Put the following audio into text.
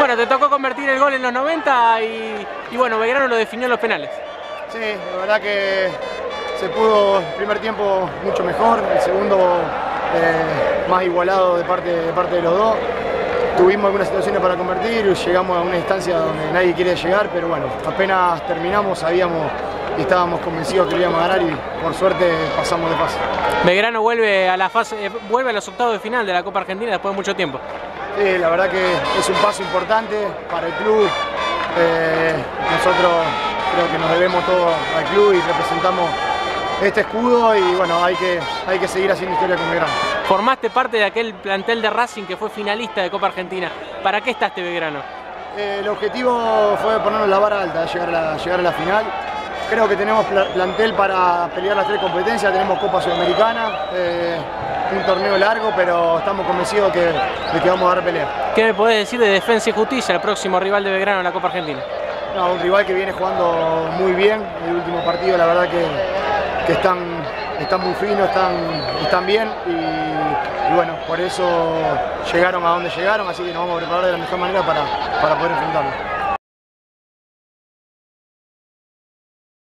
Bueno, te tocó convertir el gol en los 90 y bueno, Belgrano lo definió en los penales. Sí, la verdad que se pudo el primer tiempo mucho mejor, el segundo más igualado de parte de los dos. Tuvimos algunas situaciones para convertir y llegamos a una instancia donde nadie quiere llegar, pero bueno, apenas terminamos sabíamos y estábamos convencidos que lo íbamos a ganar y por suerte pasamos de fase. Belgrano vuelve a los octavos de final de la Copa Argentina después de mucho tiempo. Sí, la verdad que es un paso importante para el club. Nosotros creo que nos debemos todo al club y representamos este escudo y bueno, hay que seguir haciendo historia con Belgrano. Formaste parte de aquel plantel de Racing que fue finalista de Copa Argentina. ¿Para qué está este Belgrano? El objetivo fue ponernos la vara alta, llegar a la final. Creo que tenemos plantel para pelear las 3 competencias, tenemos Copa Sudamericana, un torneo largo, pero estamos convencidos de que vamos a dar pelea. ¿Qué me podés decir de Defensa y Justicia, el próximo rival de Belgrano en la Copa Argentina? No, un rival que viene jugando muy bien, el último partido la verdad que están muy finos, están bien y bueno, por eso llegaron a donde llegaron, así que nos vamos a preparar de la mejor manera para poder enfrentarlo.